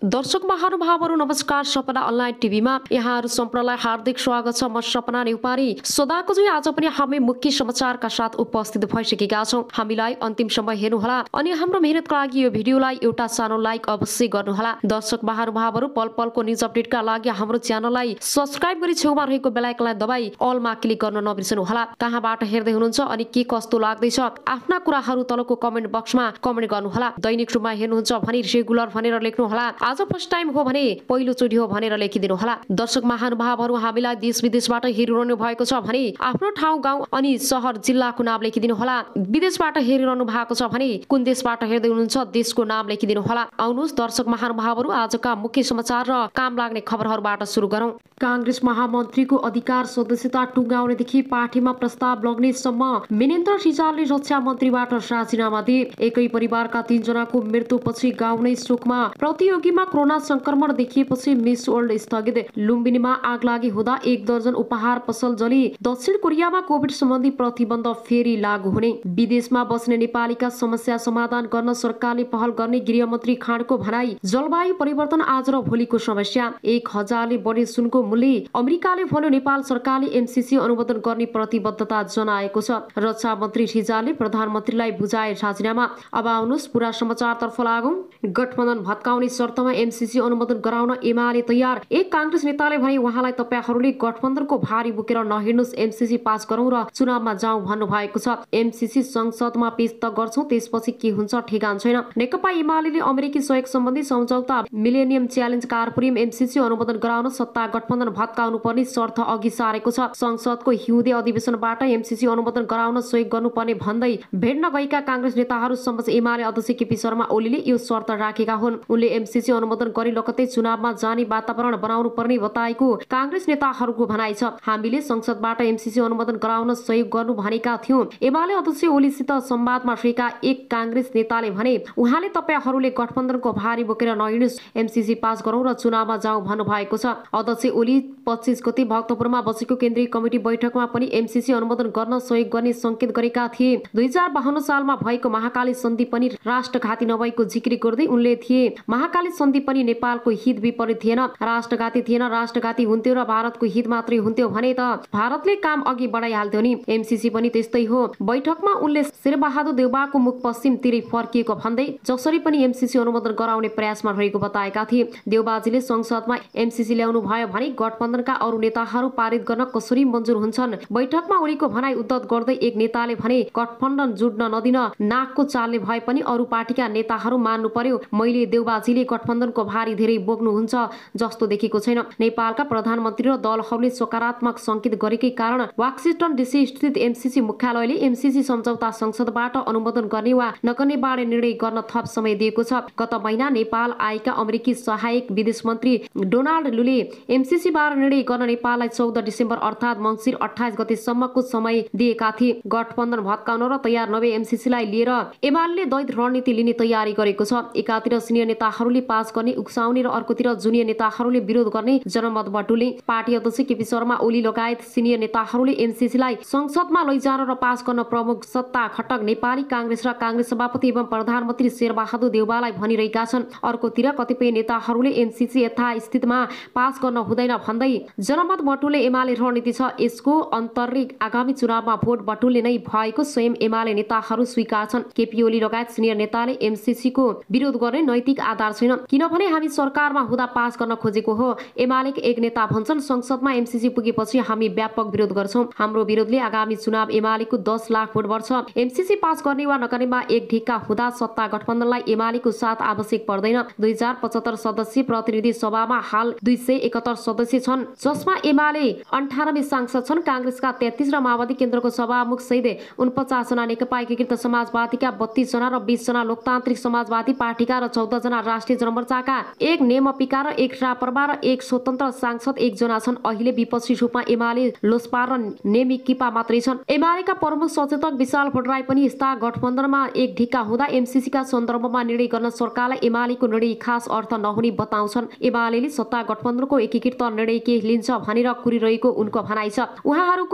दर्शक महानुभावहरू नमस्कार। सपना अनलाइन टिभीमा यहाँहरू सम्पूर्णलाई हार्दिक स्वागत छ। म सपना नेउपारी सदाको चाहिँ आज पनि हामी मुख्य समाचारका साथ उपस्थित भइसकेका छौँ। हामीलाई अन्तिमसम्म हेर्नुहोला अनि हाम्रो मेहनतका लागि यो भिडियोलाई एउटा सानो लाइक अवश्य गर्नुहोला। दर्शक महानुभावहरू पल पलको न्युज अपडेटका लागि हाम्रो च्यानललाई सब्स्क्राइब गरी छेउमा रहेको बेल आइकनलाई दबाई अलमा क्लिक गर्न नबिर्सनुहोला। कहाँबाट हेर्दै हुनुहुन्छ अनि के कस्तो लाग्दैछ आफ्ना कुराहरू तलको कमेन्ट बक्समा कमेन्ट गर्नुहोला। दैनिक रूपमा हेर्नुहुन्छ भने रेगुलर भनेर लेख्नुहोला। आज फर्स्ट टाइम हो भने पहिलो चोटि हो भनेर लेखिदिनु होला। दर्शक महानुभावहरू हामीलाई देश विदेशबाट हेरिरहनु भएको छ भने आफ्नो ठाउँ गाउँ अनि शहर जिल्लाको नाम लेखिदिनु होला। विदेशबाट हेरिरहनु भएको छ भने कुन देशबाट हेर्दै हुनुहुन्छ देशको नाम लेखिदिनु होला। आउनुहोस् दर्शक महानुभावहरू आजका मुख्य समाचार र काम लाग्ने खबरहरूबाट सुरु गरौँ। कांग्रेस महामन्त्रीको अधिकार सदस्यता टुङ्गाउनेदेखि पार्टीमा प्रस्ताव लग्नेसम्म मेनेन्द्र रिजालले रक्षा मन्त्रीबाट राजीनामा दिए। एकै परिवारका 3 जनाको मृत्युपछि गाउँ नै शोकमा। प्रतियोगीमा कोरोना संक्रमण देखिएपछि मिस वर्ल्ड स्थगित। लुम्बिनीमा आगलागी हुँदा 1 दर्जन उपहार पसल जली। दक्षिण कोरियामा कोभिड सम्बन्धी प्रतिबन्ध फेरि लागू हुने। विदेशमा बस्ने नेपालीका समस्या समाधान गर्न सरकारले पहल गर्ने गृहमन्त्री खाँडको भनाई। जलवायु परिवर्तन आज र भोलिको समस्या। 1000ले बढी सुनको मूल्य। अमेरिकाले भन्यो नेपाल सरकारले एमसीसी अनुमोदन गर्ने प्रतिबद्धता जनाएको छ। रक्षा मन्त्री रिजालले प्रधानमन्त्रीलाई बुझाए राजीनामा। अब आउनुहोस् पुरा समाचारतर्फ लागौं। गठबन्धन भत्काउने शर्तमा एमसीसी अनुमोदन गराउन एमाले तयार। एक कांग्रेस नेताले भने उहाँलाई तपाईहरूले गठबन्धनको भारी बोकेर नहिड्नुस्, एमसीसी पास गरौँ र चुनावमा जाउँ भन्नु भएको छ। एमसीसी संसदमा पेश त गर्छौं, त्यसपछि के हुन्छ ठेगान छैन। नेकपा एमाले अमेरिकी सहयोग सम्बन्धी सम्झौता मिलेनियम च्यालेन्ज कार्पोरियम एमसीसी अनुमोदन गराउन सत्ता गठबन्धन भत्काउनु पर्ने शर्त अघि सारेको छ। संसदको हिउँदे अधिवेशनबाट एमसीसी अनुमोदन गराउन सहयोग गर्नुपर्ने भन्दै भेट्न गएका कांग्रेस नेताहरू समक्ष एमाले अध्यक्ष केपी शर्मा ओलीले यो शर्त राखेका हुन्। उनले एमसीसी अनुमोदन गरी लगत्तै चुनावमा जाने वातावरण बनाउनु पर्ने बताएको कांग्रेस नेताहरूको भनाइ छ। हामीले संसदबाट एमसीसी अनुमोदन गराउन सहयोग गर्नु भनेका थियौं। एमाले अध्यक्ष ओलीसित संवादमा रहेका एक कांग्रेस नेताले भने उहाँले तपाईहरूले गठबन्धनको भारी बोकेर नहिड्नुस्, एमसीसी पास गरौँ र चुनावमा जाउँ भन्नु भएको छ। अध्यक्ष ओली 25 गते भक्तपुरमा बसेको केन्द्रीय कमिटी बैठकमा पनि एमसीसी अनुमोदन गर्न सहयोग गर्ने संकेत गरेका थिए। 2052 सालमा भएको महाकाली सन्धि पनि राष्ट्रघाती नभएको जिक्री गर्दै उनले थिए महाकाली सन्धि पनि नेपालको हित विपरीत थिएन, राष्ट्रघाती थिएन। राष्ट्रघाती हुन्थ्यो र भारतको हित मात्रै हुन्थ्यो भने त भारतले काम अघि बढाइहाल्थ्यो नि। एमसीसी पनि त्यस्तै हो। बैठकमा उनले शेरबहादुर देउवाको मुख पश्चिमतिरै फर्किएको भन्दै जसरी पनि एमसीसी अनुमोदन गराउने प्रयासमा रहेको बताएका थिए। देउबाजीले संसदमा एमसीसी ल्याउनु भयो भने गठबन्धनका अरू नेताहरू पारित गर्न कसरी मन्जुर हुन्छन्। बैठकमा ओलीको भनाई उद्धत गर्दै एक नेताले भने गठबन्धन जुट्न नदिन नाकको चालले भए पनि अरू पार्टीका नेताहरू मान्नु पर्यो। मैले देउबाजीले गठबन्धनको भारी धेरै बोक्नुहुन्छ जस्तो देखेको छैन। नेपालका प्रधानमन्त्री र दलहरूले सकारात्मक संकेत गरेकै कारण वाशिंटन डीसी स्थित एमसीसी मुख्यालयले एमसीसी सम्झौता संसदबाट अनुमोदन गर्ने वा नगर्ने बारे निर्णय गर्न थप समय दिएको छ। गत महिना नेपाल आएका अमेरिकी सहायक विदेश मन्त्री डोनाल्ड लुले एमसीसी बारे निर्णय गर्न नेपाललाई 14 डिसेम्बर अर्थात् मङ्सिर 28 गतेसम्मको समय दिएका थिए। गठबन्धन भत्काउन र तयार नभए एमसीसीलाई लिएर एमाले द्वैत रणनीति लिने तयारी गरेको छ। एकातिर सिनियर नेताहरूले पास गर्ने उक्साउने र अर्कोतिर जुनियर नेताहरूले विरोध गर्ने जनमत बटुले। पार्टी अध्यक्ष केपी शर्मा ओली लगायत सिनियर नेताहरूले एमसीसीलाई संसदमा लैजान र पास गर्न प्रमुख सत्ता घटक नेपाली कांग्रेस र कांग्रेस सभापति एवं प्रधानमन्त्री शेरबहादुर देउवालाई भनिरहेका छन्। अर्कोतिर कतिपय नेताहरूले एमसीसी यथास्थितिमा पास गर्न हुँदैन भन्दै जनमत बटुले एमाले रणनीति छ। यसको अन्तर्ले आगामी चुनावमा भोट बटुल्ने नै भएको स्वयं एमाले नेताहरू स्वीकार छन्। केपी ओली लगायत सिनियर नेताले एमसीसी को विरोध गर्ने नैतिक आधार छैन, किनभने हामी सरकारमा हुँदा पास गर्न खोजेको हो। एमालेका एक नेता भन्छन् संसदमा एमसीसी पुगेपछि हामी व्यापक विरोध गर्छौं। हाम्रो विरोधले आगामी चुनाव एमालेको 10 लाख भोट बढ्छ। एमसीसी पास गर्ने वा नगर्नेमा एक ढिक्का हुँदा सत्ता गठबन्धनलाई एमालेको साथ आवश्यक पर्दैन। 2075 सदस्य प्रतिनिधि सभामा हाल 271 सदस्य छन्, जसमा एमाले 98 सांसद छन्। कांग्रेसका 33 र माओवादी केन्द्रको सभामुख सहित 49 जना, नेकपा एकीकृत समाजवादीका 32 जना र 20 जना, लोकतान्त्रिक समाजवादी पार्टीका र 14 जना, राष्ट्रिय जनमोर्चाका 1 नेमपिका र 1 राप्रपा र 1 स्वतन्त्र सांसद 1 जना छन्। अहिले विपक्षी रूपमा एमाले, लोसपा र नेमिकिपा मात्रै छन्। एमालेका प्रमुख सचेतक विशाल भट्टराई पनि यस्ता गठबन्धनमा एक ढिक्का हुँदा एमसीसीका सन्दर्भमा निर्णय गर्न सरकारलाई एमालेको निर्णय खास अर्थ नहुने बताउँछन्। एमालेले सत्ता गठबन्धनको एकीकृत निर्णय के लिन्छ भनेर कुरिरहेको उनको भनाइ छ। उहाँहरूको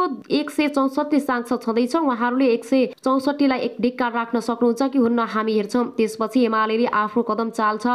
164 सांसद छँदैछ। उहाँहरूले 164 लाई एक ढिक्का राख्न सक्नुहुन्छ कि हुन्न हामी हेर्छौं, त्यसपछि एमालेले आफ्नो कदम चाल्छ। प्रमुख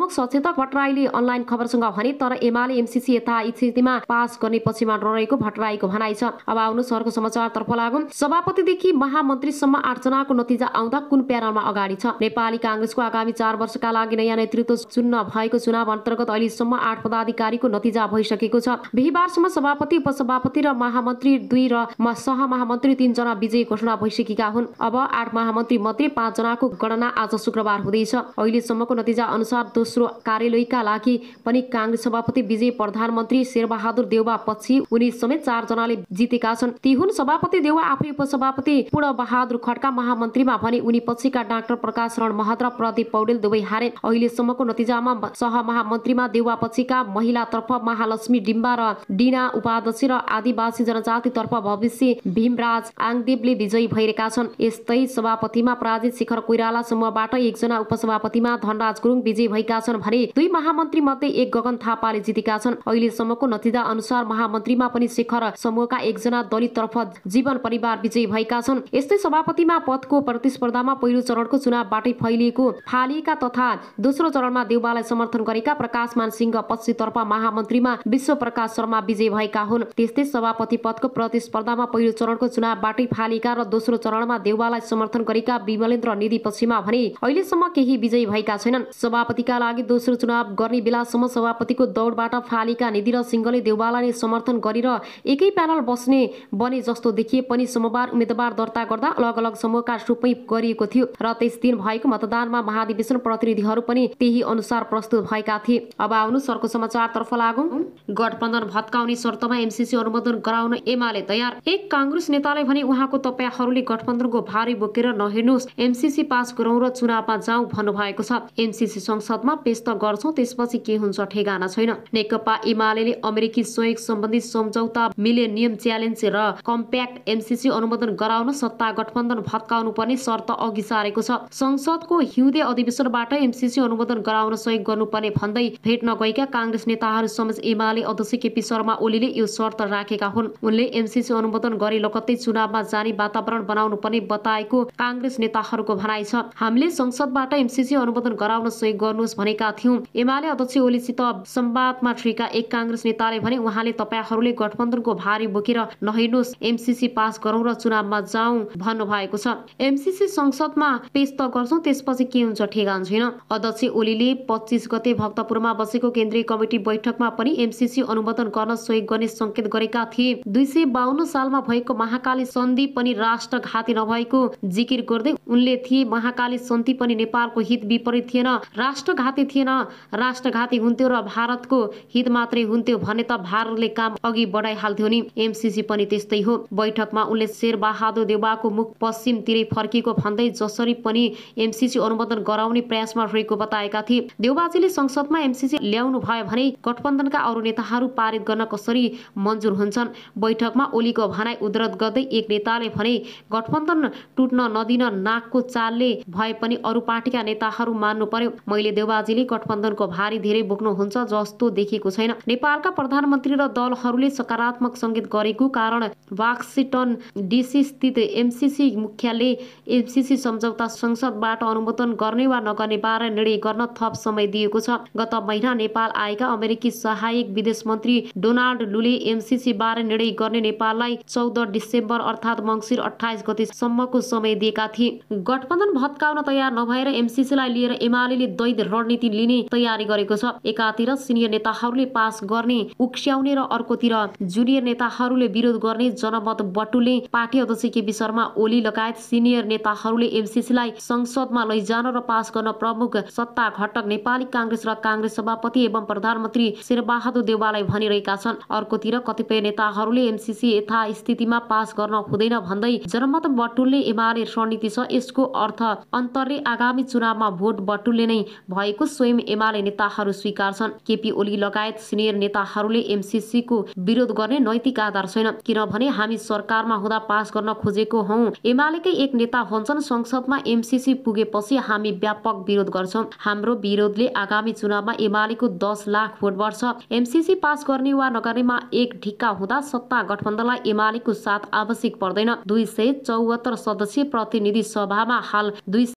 प्रमुख सचेतक भट्टराईले अनलाइन खबरसँग भने तर एमाले एमसीसी यथास्थितिमा पास गर्ने पक्षमा रहेको भट्टराईको भनाइ छ। अब आउनु सरको समाचारतर्फ लागौं। सभापतिदेखि महामन्त्रीसम्म 8 जनाको नतिजा आउँदा कुन प्यानलमा अगाडि छ? नेपाली कांग्रेसको आगामी 4 वर्षका लागि नयाँ नेतृत्व चुन्न भएको चुनाव अन्तर्गत अहिलेसम्म 8 पदाधिकारीको नतिजा भइसकेको छ। बिहीबारसम्म सभापति, उपसभापति र महामन्त्री 2 र सहमहामन्त्री 3 जना विजयी घोषणा भइसकेका हुन्। अब 8 महामन्त्री मध्ये 5 जनाको गणना आज शुक्रबार हुँदैछ। अहिलेसम्मको नतिजा अनुसार दोस्रो कार्यालयका लागि पनि कांग्रेस सभापति विजय, प्रधानमन्त्री शेरबहादुर देउवा पछि उनी समेत 4 जनाले जितेका छन्। ती हुन् सभापति देउवा आफै, उपसभापति पूर्णबहादुर खड्का, महामन्त्रीमा भने उनी पछिका डाक्टर प्रकाश शरण महत र प्रदीप पौडेल दुवै हारे। अहिलेसम्मको नतिजामा सहमहामन्त्रीमा देउवा पछिका महिलातर्फ महालक्ष्मी डिम्बा र डिना उपाध्यक्ष र आदिवासी जनजातितर्फ भविष्य भीमराज आङदेवले विजयी भइरहेका छन्। यस्तै सभापतिमा पराजित शिखर कोइराला समूहबाट 1 जना, उपसभापतिमा धनराज गुरुङ विजयी भएका छन् भने 2 महामन्त्री मध्ये 1 गगन थापाले जितेका छन्। अहिलेसम्मको नतिजा अनुसार महामन्त्रीमा पनि शिखर समूहका 1 जना, दलिततर्फ जीवन परिवार विजयी भएका छन्। यस्तै सभापतिमा पदको प्रतिस्पर्धामा पहिलो चरणको चुनावबाटै फालिएका तथा दोस्रो चरणमा देउवालाई समर्थन गरेका प्रकाशमान सिंह पछितर्फ महामन्त्रीमा विश्व प्रकाश शर्मा विजयी भएका हुन्। त्यस्तै सभापति पदको प्रतिस्पर्धामा पहिलो चरणको चुनावबाटै फालिएका र दोस्रो चरणमा देउवालाई समर्थन गरेका विमलेन्द्र निधि पछिमा भने अहिलेसम्म केही विजयी भएका छैनन्। सभापतिका लागि दोस्रो चुनाव गर्ने बेलासम्म सभापतिको दौडबाट फालिएका निधि र सिंहले देउवालाई नै समर्थन गरेर एकै प्यानल बने जस्तो देखिए पनि सोमबार उम्मेदवार दर्ता गर्दा अलग अलग समूहका रूपमै गरिएको थियो र त्यस दिन भएको मतदानमा महाधिवेशन प्रतिनिधिहरू पनि त्यही अनुसार प्रस्तुत भएका थिए। अब आउनु सरको समाचारतर्फ लागौं। गठबन्धन भत्काउने शर्तमा एमसीसी अनुमोदन गराउन एमाले तयार। एक कांग्रेस नेताले भने उहाँको तपाईहरूले गठबन्धनको भारी बोकेर नहिर्नुहोस्, एमसीसी पास गरौँ र चुनावमा जाउँ भन्नुभएको छ। एमसीसी संसदमा पेश त गर्छौं, त्यसपछि के हुन्छ ठेगाना छैन। नेकपा एमाले अमेरिकी सहयोग सम्बन्धी सम्झौता, मिलेनियम च्यालेन्ज र कम्प्याक्ट एमसीसी अनुमोदन गराउन सत्ता गठबन्धन भत्काउनु पर्ने शर्त अघि सारेको छ। संसदको हिउँदे अधिवेशनबाट एमसीसी अनुमोदन गराउन सहयोग गर्नुपर्ने भन्दै भेट्न गएका कांग्रेस नेताहरू समेत एमाले अध्यक्ष केपी शर्मा ओलीले यो शर्त राखेका हुन्। उनले एमसीसी अनुमोदन गरे लगत्तै चुनावमा जाने वातावरण बनाउनु पर्ने बताएको कांग्रेस नेताहरूको भनाइ छ। हामीले संसदबाट एमसीसी अनुमोदन गराउन सहयोग गर्नुहोस् भनेका थियौं। एमाले अध्यक्ष ओलीसित संवादमा रहेका एक कांग्रेस नेताले भने उहाँले तपाईहरूले गठबन्धनको भारी बोकेर नहिर्नुहोस्, एमसीसी पास गरौँ र चुनावमा जाउँ भन्नुभएको छ। एमसीसी संसदमा पेश त गर्छौं, त्यसपछि के हुन्छ ठेगान छैन। अध्यक्ष ओलीले 25 गते भक्तपुरमा बसेको केन्द्रीय कमिटी बैठकमा पनि एमसीसी अनुमोदन गर्न सहयोग गर्ने संकेत गरेका थिए। 252 सालमा भएको महाकाली सन्धि पनि राष्ट्रघाती नभएको जिकिर गर्दै उनले थिए महाकाली सन्धि पनि नेपालको हित विपरीत थिएन, राष्ट्रघाती थिएन। राष्ट्रघाती हुन्थ्यो र भारतको हित मात्रै हुन्थ्यो भने त भारतले काम अघि बढाइहाल्थ्यो नि। एमसीसी पनि त्यस्तै हो। बैठकमा उनले शेरबहादुर देउवाको मुख पश्चिमतिरै फर्किएको भन्दै जसरी पनि एमसीसी अनुमोदन गराउने प्रयासमा रहेको बताएका थिए। देउवाजीले संसदमा एमसीसी ल्याउनु भयो भने गठबन्धनका अरू नेताहरू पारित गर्न कसरी मन्जुर हुन्छन्? बैठकमा ओलीको भनाइ उद्धृत गर्दै एक नेताले भने गठबन्धन टुट्न नदिन नाकको चालले भए पनि अरू पार्टीका नेताहरू मान्नु पर्यो। मैले देउवाजीले गठबन्धनको भारी धेरै बोक्नुहुन्छ जस्तो देखेको छैन। नेपालका प्रधानमन्त्री र दलहरूले सकारात्मक संकेत गरेको कारण वाशिंटन डीसी स्थित एमसीसी मुख्यालय एमसीसी सम्झौता संसदबाट अनुमोदन गर्ने वा नगर्ने बारे निर्णय गर्न थप समय दिएको छ। गत महिना नेपाल आएका अमेरिकी सहायक विदेश मन्त्री डोनाल्ड लुले एमसीसी बारे निर्णय गर्ने नेपाललाई 14 डिसेम्बर अर्थात् मङ्सिर 28 गतेसम्मको समय दिएका थिए। गठबन्धन भत्काउन तयार नभएर एमसीसीलाई लिएर एमाले द्वैध रणनीति लिने तयारी गरेको छ। एकातिर सिनियर नेताहरूले पास गर्ने उक्स्याउने र अर्कोतिर जुनियर नेताहरूले विरोध गर्ने जनमत बटुल्ने पार्टी अध्यक्ष केपी शर्मा ओली लगायत सिनियर नेताहरूले एमसीसीलाई संसदमा लैजान र पास गर्न प्रमुख सत्ता घटक नेपाली कांग्रेस र कांग्रेस सभापति एवं प्रधानमन्त्री शेरबहादुर देउवालाई भनिरहेका छन्। अर्कोतिर कतिपय नेताहरूले एमसीसी यथास्थितिमा पास गर्न हुँदैन भन्दै जनमत बटुल्ने एमाले रणनीति छ। यसको अर्थ अन्तरले आगामी चुनावमा भोट बटुल्ने नै भएको स्वयं एमाले नेताहरू स्वीकार्छन्। केपी ओली लगायत सिनियर नेताहरूले एमसीसी को विरोध गर्ने नैतिक आधार छैन, किनभने हामी सरकारमा हुँदा पास गर्न खोजेको हौं। एमालेकै एक नेता भन्छन् संसदमा एमसीसी पुगेपछि हामी व्यापक विरोध गर्छौं। हाम्रो विरोधले आगामी चुनावमा एमालेको 10 लाख भोट बढ्छ। एमसीसी पास गर्ने वा नगर्नेमा एक ढिक्का हुँदा सत्ता गठबन्धनलाई एमालेको साथ आवश्यक पर्दैन। 274 सदस्यीय प्रतिनिधि सभामा हाल